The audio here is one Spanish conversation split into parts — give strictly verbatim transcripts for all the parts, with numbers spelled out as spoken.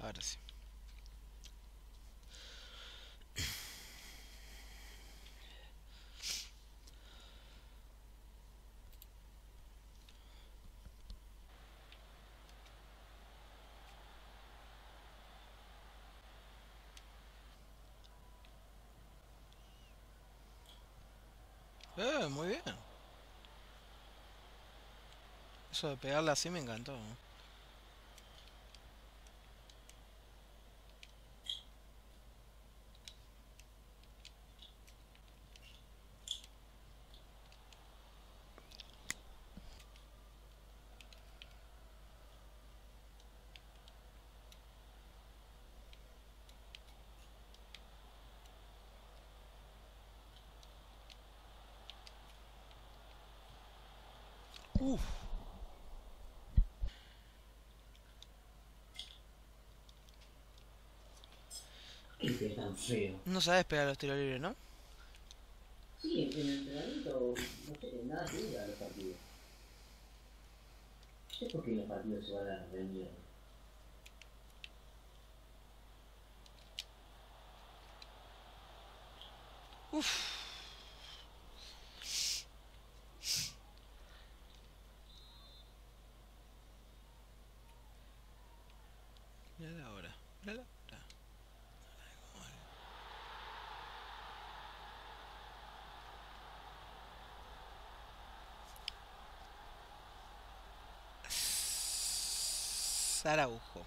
Ahora sí. Eh, muy bien. Eso de pegarla así me encantó. Uf. ¿Qué que es tan feo? No sabes pegar los tiros libres, ¿no? Sí, en, en el entrenamiento, no sé, nada que ver a los partidos. No sé por qué los partidos se van a la reunión. Uf. Mira ahora. Mira ahora. Araujo.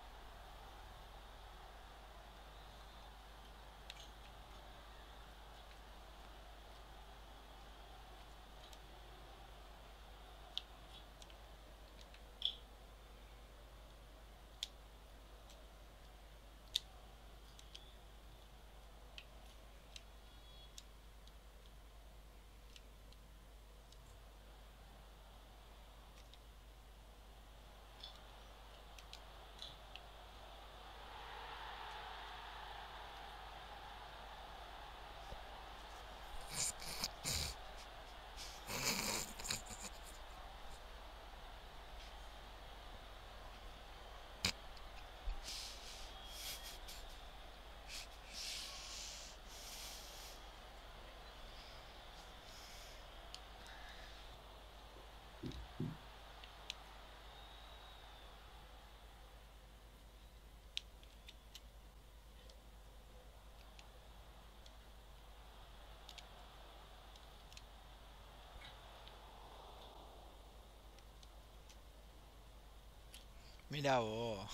Mira vos.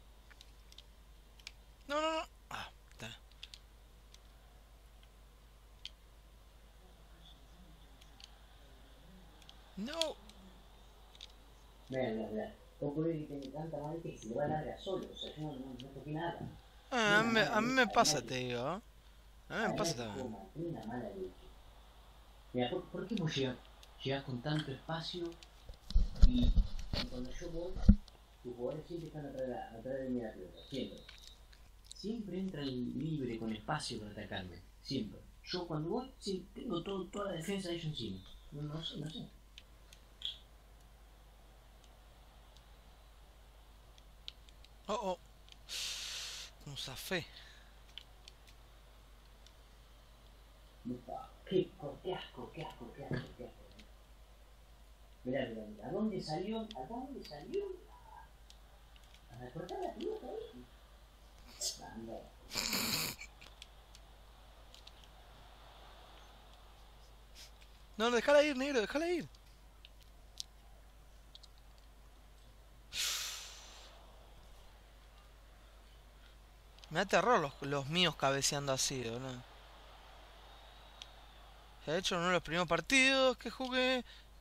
No, no, no. Ah, está. No. Vean, vean, vean. Ocurre que tiene tanta mal que se lo va a largar solo. O sea, yo no, no, no toqué nada. Ah, Tiene a, una mí, me- mala a mí leche. me pasa, Además te que, digo. ¿Eh? A mí me además pasa que jugó también. mal. Tiene una mala leche. Mira, ¿por, por qué vos llegás, llegás con tanto espacio y, y cuando yo voy, tus jugadores siempre están atrás de, la, atrás de mí de la pelota? Siempre. Siempre entra el libre con espacio para atacarme. Siempre. Yo cuando voy, sí, tengo todo, toda la defensa de ellos encima. No, no sé, no sé. Oh, oh. Un zafé. Upa, qué, qué asco, qué asco, qué asco, qué asco. Mirá, mirá, mirá. ¿A dónde salió? ¿A dónde salió? A recortar la pelota ahí. Anda. No, no, déjala ir, negro, déjala ir. Me da terror los, los míos cabeceando así, ¿no? De hecho, uno de los primeros partidos que jugué.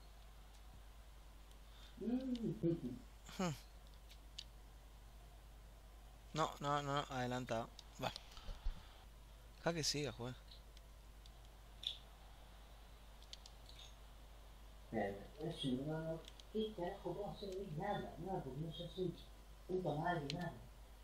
Mm. No, no, no, no, adelantado. Va. Deja que siga, juez. Eso no, no. ¿Qué carajo vamos a hacer hoy? Nada, nada, porque no se hace puta madre, nada.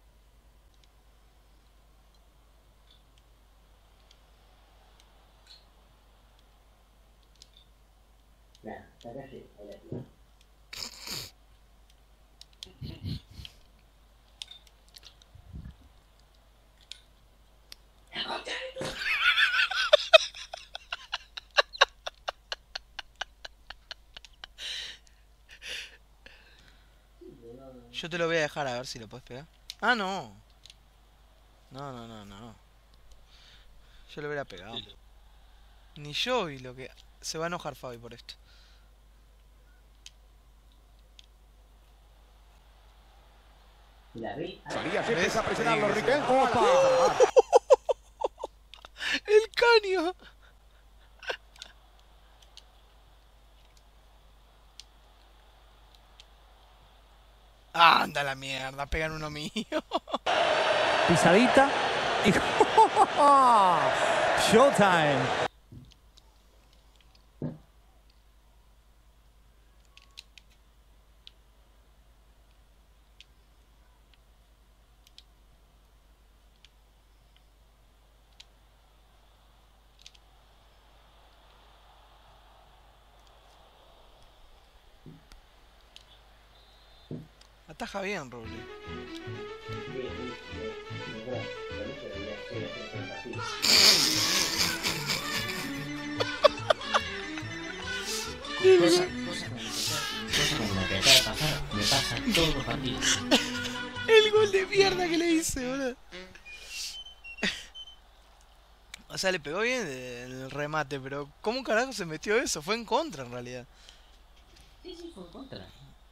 Nada, hasta acá llego, ahí la tiro. Yo te lo voy a dejar a ver si lo puedes pegar. Ah, no. No, no, no, no. Yo lo hubiera pegado. Ni yo y lo que... Se va a enojar Fabi por esto. La ve. Salía siempre ¿Ves? a presionarlo, Sí, sí. Riquelme. ¡Opa! ¡El caño! Anda la mierda, pegan uno mío. Pisadita y Showtime. Ataja bien, Roble. Cosa, cosa como cosa como la que acaba de pasar, me pasa todos los partidos. El gol de mierda que le hice, boludo. O sea, le pegó bien en el remate, pero ¿cómo carajo se metió eso? Fue en contra en realidad. Sí, sí, fue en contra.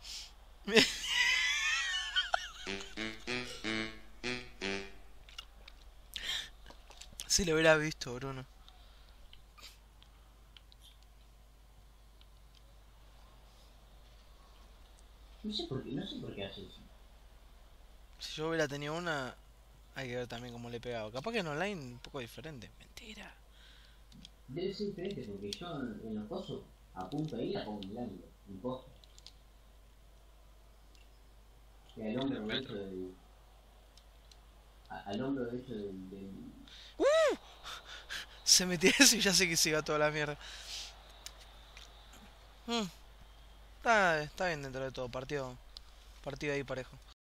Si lo hubiera visto, Bruno. No sé por qué, no sé por qué hace eso. Si yo hubiera tenido una, hay que ver también cómo le he pegado. Capaz que en online un poco diferente. Mentira. Debe ser diferente porque yo en, en los cosos apunto ahí y la pongo en el ángulo, en poste. Y al hombro derecho del. a- Al hombro derecho del. del... Se metió eso y ya sé que se iba toda la mierda. Mm, está, está bien dentro de todo. Partido, partido ahí parejo.